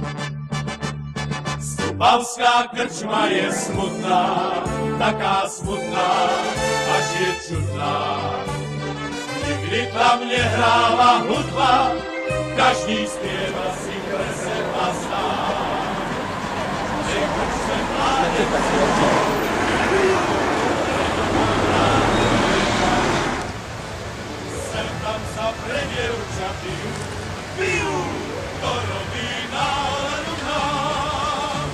Stupavská krčma je smutná, taká smutná, až je čudná. Nikdy tam nehráva hudba, každý spieva si pre seba sám. Nech se mládež sem tam sa pre dievčaty bijú, to robí náladu nám.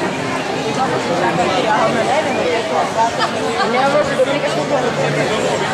Ne avevo domenica